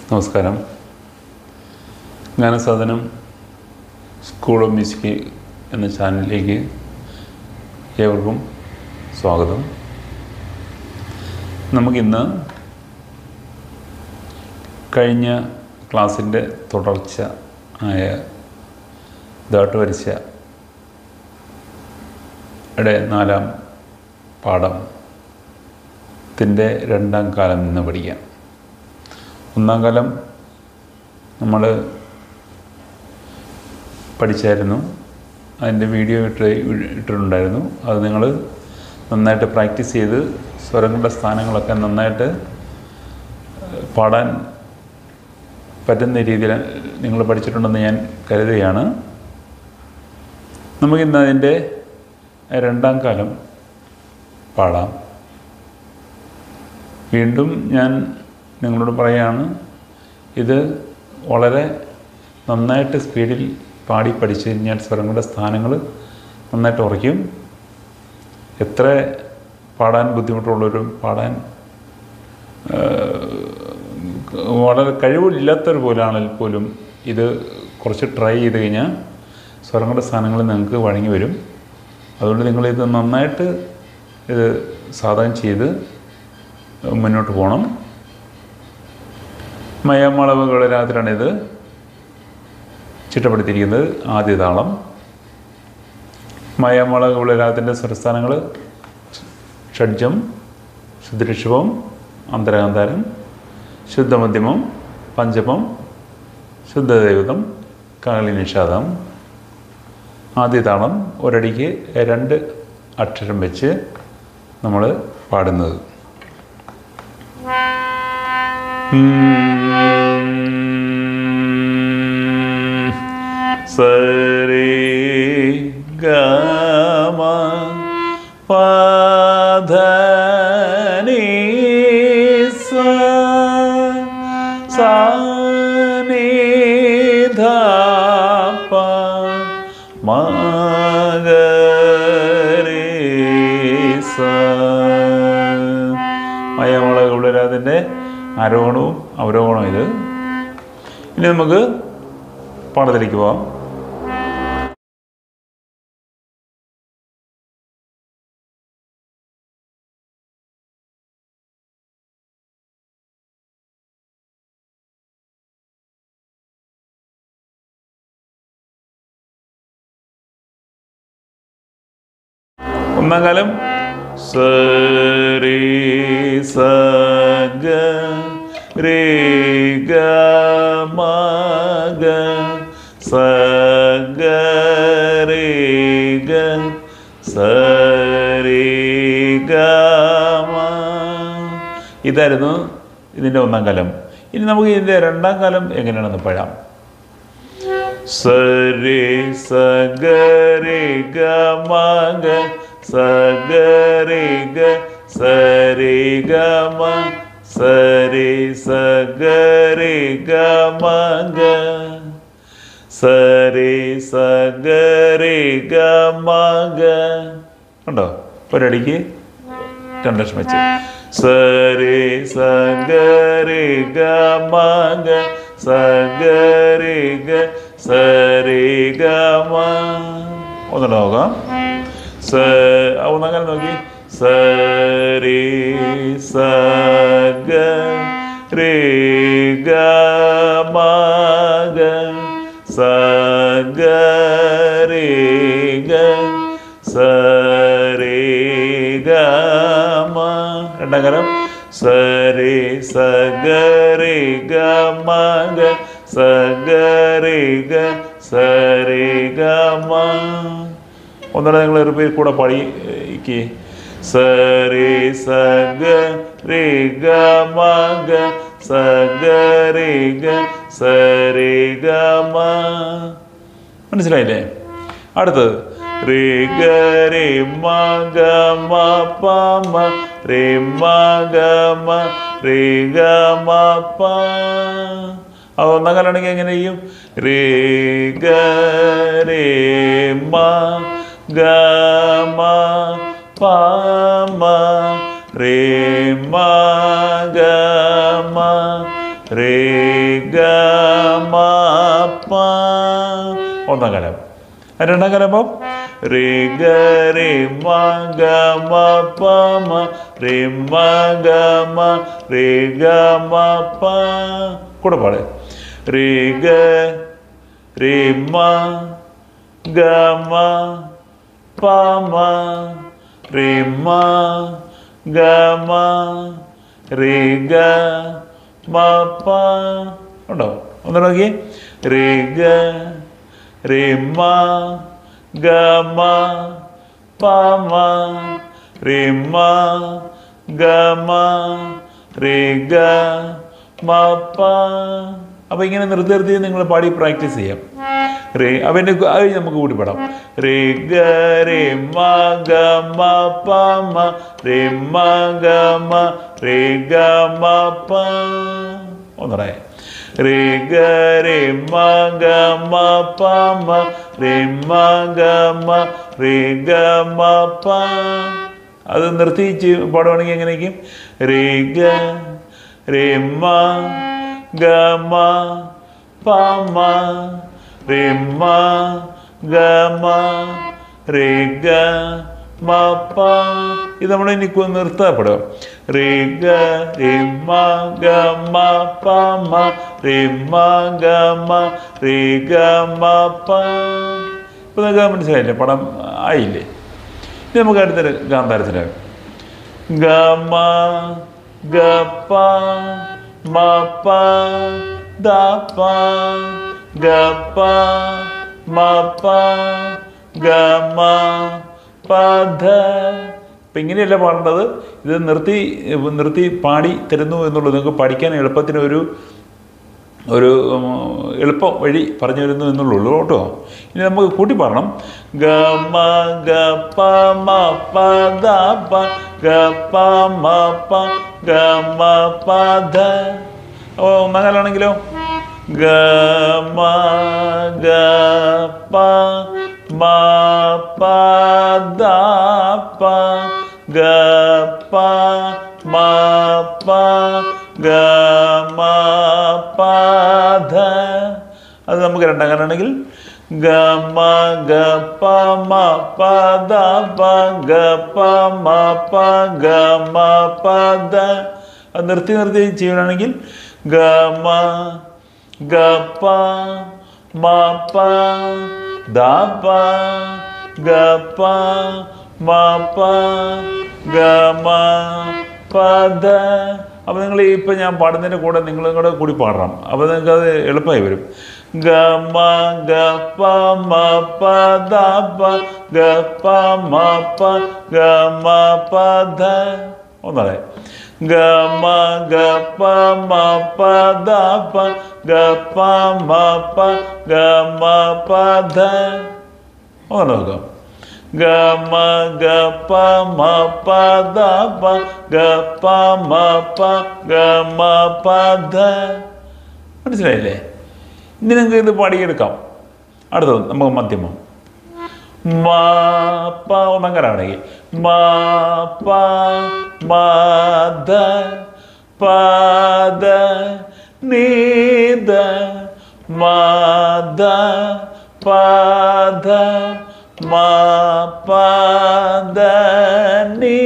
നമസ്കാരം. ഗാനസാധനം school of music എന്ന ചാനലിലേക്ക് ഏവർക്കും സ്വാഗതം. നമുക്കിന്ന് കഴിഞ്ഞ ക്ലാസ്സിൻ്റെ തുടർച്ച ആയ ദാട്ടുവരിശയുടെ 4-ാം പാഠത്തിൻ്റെ 2-ാം കാലം നിന്ന് പഠിക്കാം. 1-ാം കാലം നമ്മൾ പഠിച്ചായിരുന്നു. അതിൻ്റെ വീഡിയോ ഇട്ടിട്ടുണ്ടായിരുന്നു. അത് നിങ്ങൾ നന്നായിട്ട് പ്രാക്ടീസ് ചെയ്ത് സ്വരങ്ങളുടെ സ്ഥാനങ്ങളൊക്കെ നന്നായിട്ട് പാടാൻ പറ്റുന്ന രീതിയിൽ നിങ്ങൾ പഠിച്ചിട്ടുണ്ടെന്ന് ഞാൻ കരുതുകയാണ്. നമുക്കിന്ന് അതിൻ്റെ 2-ാം കാലം പാടാം. വീണ്ടും ഞാൻ നിങ്ങളോട് പറയുകയാണ്, ഇത് വളരെ നന്നായിട്ട് സ്പീഡിൽ പാടി പഠിച്ചു കഴിഞ്ഞാൽ സ്വരങ്ങളുടെ സ്ഥാനങ്ങൾ നന്നായിട്ട് ഉറയ്ക്കും. എത്ര പാടാൻ ബുദ്ധിമുട്ടുള്ളവരും പാടാൻ വളരെ കഴിവില്ലാത്തവർ പോലാണെങ്കിൽ പോലും ഇത് കുറച്ച് ട്രൈ ചെയ്ത് കഴിഞ്ഞാൽ സ്വരങ്ങളുടെ സ്ഥാനങ്ങൾ നിങ്ങൾക്ക് വഴങ്ങി വരും. അതുകൊണ്ട് നിങ്ങളിത് നന്നായിട്ട് ഇത് സാധകം ചെയ്ത് മുന്നോട്ട് പോകണം. മയമളവുകളുടെ രാത്രിയാണിത് ചിട്ടപ്പെടുത്തിയിരിക്കുന്നത്. ആദ്യ താളം. മയമളവുകളുടെ രാഗത്തിൻ്റെ സ്വരസ്ഥാനങ്ങൾ ഷഡ്ജം, ശുദ്ധഋഷഭം, അന്തരഗാന്ധാരം, ശുദ്ധമധ്യമം, പഞ്ചമം, ശുദ്ധദൈവതം, കാളി നിഷാദം. ആദ്യ താളം ഒരടിക്ക് 2 അക്ഷരം വെച്ച് നമ്മൾ പാടുന്നത്. സരി ഗമ പധനി സനി ധപ മഗരി സ. മയമളകളുടെ ആരോഹണവും അവരോഹണവും ഇത്. ഇനി നമുക്ക് പാഠത്തിലേക്ക് പോവാം. ഒന്നാം കാലം സരി സഗ രേ ഗ മ ഗ സഗ രേ ഗ സരി ഗ മ. ഇതായിരുന്നു ഇതിൻ്റെ 1-ാം കാലം. ഇനി നമുക്ക് ഇതിൻ്റെ 2-ാം കാലം എങ്ങനെയാണെന്ന് പറയാം. സരി സഗ രേ ഗ മ ഗ സഗ രേ ഗ സരി ഗ മ സരി സഗ രേ ഗ മ ഗ സരി സഗ രേ ഗ മ ഗ. ഉണ്ടോ? ഒരടിക്ക് 2 അക്ഷരം വെച്ച് സരി സഗ രേ ഗ മ ഗ സഗ രേ ഗ സരി ഗ മ. ഒന്നുകൂടെ നോക്കാം. 1-ാം കാലം നോക്കി. സരി സഗ രേ ഗ മ ഗ സഗ രേ ഗ സരി ഗ മ. 2-ാം കാലം സരി സഗ രേ ഗ മ ഗ സഗ രേ ഗ സരി ഗ മ. ഒന്നുകൂടെ നിങ്ങൾ റിപ്പീറ്റ് കൂടെ പാടിക്ക്. സരി സഗ രേ ഗ മ ഗ സഗ രേ ഗ സരി ഗ മ. മനസ്സിലായില്ലേ? അടുത്തത് രേ ഗ രേ മ ഗ മ പ മ രേ മ ഗ മ രേ ഗ മ പ. അത് 1-ാം കാലാണെങ്കിൽ എങ്ങനെ ചെയ്യും? രേ ഗ രേ മ ഗ മ പ മ രേ മ ഗ മ രേ ഒന്നാം കാലം. രണ്ടാം കാലം രെ ഗ രെ മ ഗ മ പ മ രെ മ ഗ മ രെ ഗ മ പ. കൂടെ പാട്. രെ ഗ രെ മ ഗ മ പ മ രെ മ ഗ മ രെ ഗ മ പ. ഉണ്ടോ? ഒന്ന് നോക്കിയേ. രെ ഗ രെ മ ഗ മ പ മ രെ മ ഗ മ രെ ഗ മ പ. അപ്പം ഇങ്ങനെ നിർത്തി നിർത്തി നിങ്ങൾ പാടി പ്രാക്ടീസ് ചെയ്യാം. റേ അവൻ്റെ അത് നമുക്ക് കൂടി പാടാം. രെ ഗ രെ മ ഗ മ പ മ രെ മ ഗ മ രെ ഗ മ പ. ഒന്നറേ. രെ ഗ രെ മ ഗ മ പ മ രെ മ ഗ മ രെ ഗ മ പ. അത് നിർത്തി പാടുവാണെങ്കിൽ എങ്ങനെയൊക്കെയും രെ ഗ രെ മ ഗ മ പ മ രെ മ ഗ മ രെ ഗ മ പ. ഇത് നമ്മൾ ഇനി നിർത്തപ്പെടുക. രെ ഗ രെ മ ഗ മ പ മ രെ മ ഗ മ രെ ഗ മ പ. ഇപ്പം നിങ്ങൾക്ക് മനസ്സിലായില്ലേ? പടം ആയില്ലേ? ഇനി നമുക്ക് അടുത്തൊരു ഗാന്ധാരത്തിലാകും. ഗ മ ഗ പ മ പ ദ പ ഗ പ മ പ ഗ മ പ ധ. അപ്പം ഇങ്ങനെയല്ല പാടേണ്ടത്. ഇത് നിർത്തി പാടി തരുന്നു എന്നുള്ളത് നിങ്ങൾക്ക് പഠിക്കാൻ എളുപ്പത്തിന് ഒരു എളുപ്പം വഴി പറഞ്ഞു തരുന്നു എന്നുള്ളൂ കേട്ടോ. ഇനി നമുക്ക് കൂട്ടി പാടണം. ഗ മ ഗ പ മ പ ദ പ ഗ പ മ പ ഗ മ പ ധ. ഒന്നാം കാലാണെങ്കിലോ ഗ മ ഗ പ മ പ ദ പ ഗ പ മ പ ഗ മ പ ധ. അത് നമുക്ക് രണ്ടാം കാലാണെങ്കിൽ ഗ മ ഗ പ മ പ ദ പ ഗ പ മ പ ഗ മ പ ധ. അത് നിർത്തി ചെയ്യണമെങ്കിൽ ഗ മ ഗ പ മ പ ദ പ ഗ പ മ പ ഗ മ പ ധ. അപ്പോൾ നിങ്ങൾ ഇപ്പം ഞാൻ പാടുന്നതിൻ്റെ കൂടെ നിങ്ങളും കൂടി പാടണം. അപ്പോൾ നിങ്ങൾക്ക് അത് എളുപ്പമായി വരും. ഗ മ ഗ പ മ പ ദ പ ഗ പ മ പ ഗ മ പ ധ. ഒന്നേ. ഗ മ ഗ പ മ പ ദ പ ഗ പ മ പ ഗ മ പ ധ. ഒന്ന് നോക്കാം. ഗ മ ഗ പ മ പ ദ പ ഗ പ മ പ ഗ മ പ ധ. മനസ്സിലായില്ലേ? ഇനി നിങ്ങൾക്ക് ഇത് പാടിയെടുക്കാം. അടുത്തത് നമുക്ക് മധ്യമം. മ പ ഒന്നാം കാലാണെങ്കിൽ മ പ മ ധ പ ധ നീ ധ മ ധ പ ധ മ പ ധ നീ.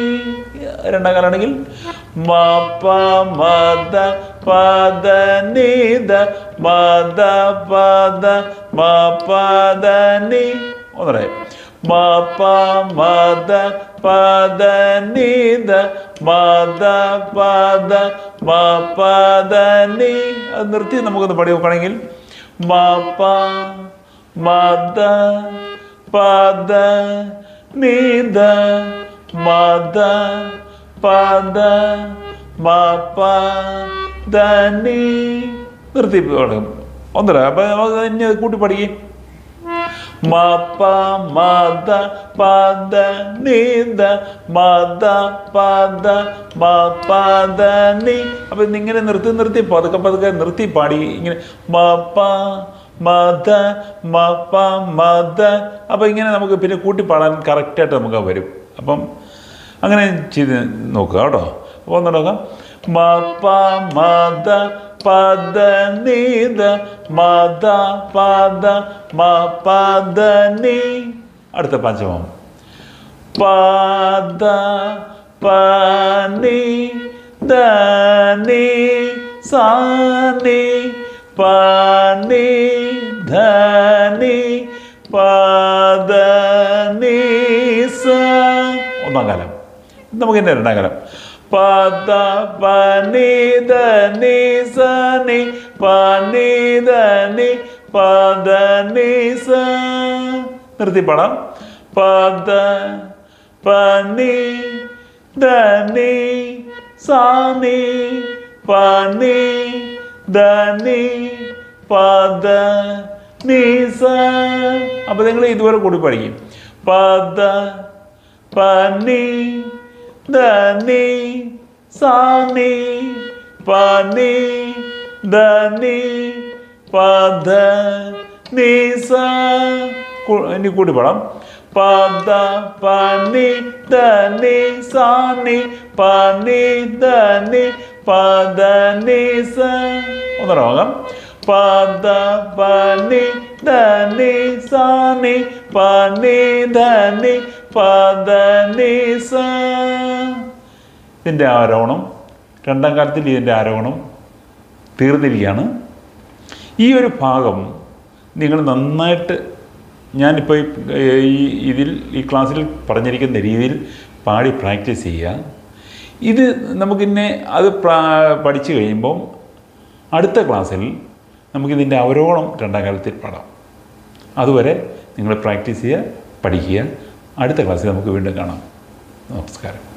രണ്ടാം കാലാണെങ്കിൽ മ പ മ ധ പ ധ നീ ധ മ ധ പ ധ മ പ ധ നീ. ഒന്നേ. മ പ മ ധ പ ധ നീ ധ മ ധ പ ധ മ പ ധ നീ. അത് നിർത്തി നമുക്കൊന്ന് പാടി നോക്കുകയാണെങ്കിൽ മ പ മ ധ പ ധ നീ ധ മ ധ പ ധ മ പ ധ നീ. നിർത്തി പാടും. ഒന്നര. അപ്പം നമുക്ക് ഇനി കൂട്ടി പഠിക്കും. മ പ മ ധ പ ധ നീ ധ മ ധ പ ധ മ പ ധ നീ. അപ്പം ഇന്നിങ്ങനെ നിർത്തി പതുക്കെ നിർത്തി പാടി ഇങ്ങനെ മ പ മ ധ മ പ മ ധ. അപ്പം ഇങ്ങനെ നമുക്ക് പിന്നെ കൂട്ടി പാടാൻ കറക്റ്റായിട്ട് നമുക്ക് വരും. അപ്പം അങ്ങനെ ചെയ്ത് നോക്കുക കേട്ടോ. അപ്പോൾ ഒന്ന് നോക്കാം. മ പ മ ധ പദ നിധ മദ പദ മ പദ നി. അടുത്ത പഞ്ചമം പദ പനി ധനി സാനി പനി ധനി പദനി സ. ഒന്നാം കാലം. നമുക്ക് തന്നെ രണ്ടാം കാലം പദ പനി ധനി സനി പനി ധനി പദനി സ. നിർത്തി പാടാം. പദ പനി ധനി സാനി പനി ധനി പദ നി സ. അപ്പോൾ നിങ്ങൾ ഇതുവരെ കൂടി പഠിക്കും. പദ പനി ധനി സാനി പനി ധനി പദ നി സ. ഇനി കൂടി പാടാം. പദ പനി ധനി സാനി പനി ധനി പദ നി സ. ഒന്നരാകാം. പദ പനി ധനി സാനി പനി ധനി പദ നി സ. ഇതിൻ്റെ ആരോഹണം രണ്ടാം കാലത്തിൽ ഇതിൻ്റെ ആരോഹണം തീർന്നിരിക്കുകയാണ്. ഈ ഒരു ഭാഗം നിങ്ങൾ നന്നായിട്ട് ഞാനിപ്പോൾ ഈ ക്ലാസ്സിൽ പറഞ്ഞിരിക്കുന്ന രീതിയിൽ പാടി പ്രാക്ടീസ് ചെയ്യുക. ഇത് നമുക്കിന്നെ അത് പഠിച്ചു കഴിയുമ്പം അടുത്ത ക്ലാസ്സിൽ നമുക്കിതിൻ്റെ അവരോഹണം രണ്ടാം കാലത്തിൽ പാടാം. അതുവരെ നിങ്ങൾ പ്രാക്ടീസ് ചെയ്യുക, പഠിക്കുക. അടുത്ത ക്ലാസ്സിൽ നമുക്ക് വീണ്ടും കാണാം. നമസ്കാരം.